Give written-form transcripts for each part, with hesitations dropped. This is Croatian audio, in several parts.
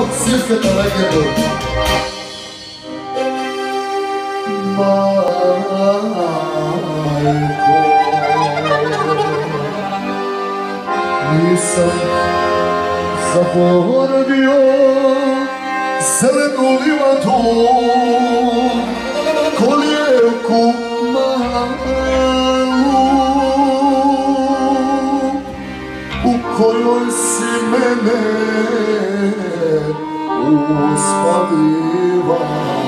Svijetkata legendu. Majko, nisam zaboravio zelenu livadu, kolijevku malu, u kojoj si mene uspalivala.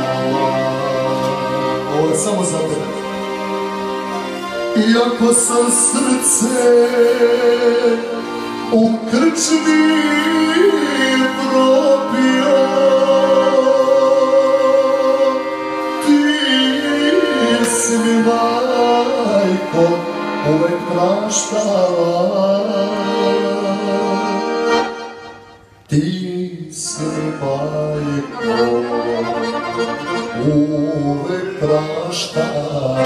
Ovo je samo za tebe. Iako sam srce u krčmi probio, ti si mi, majko, uvek praštala. Ti si mi, majko, uvek praštala.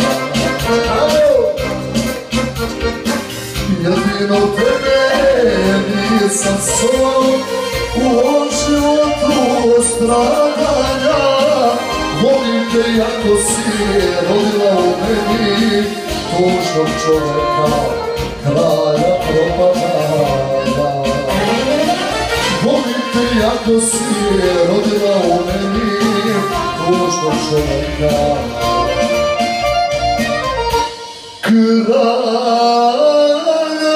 Jedino tebe nisam sam u ovom životu stradanja. Volim te jako si rodila u meni tužnog čoveka, kralja propadanja. Volim te jako si rodila u meni tužnog čoveka, kralja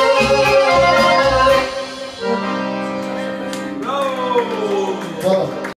propadanja.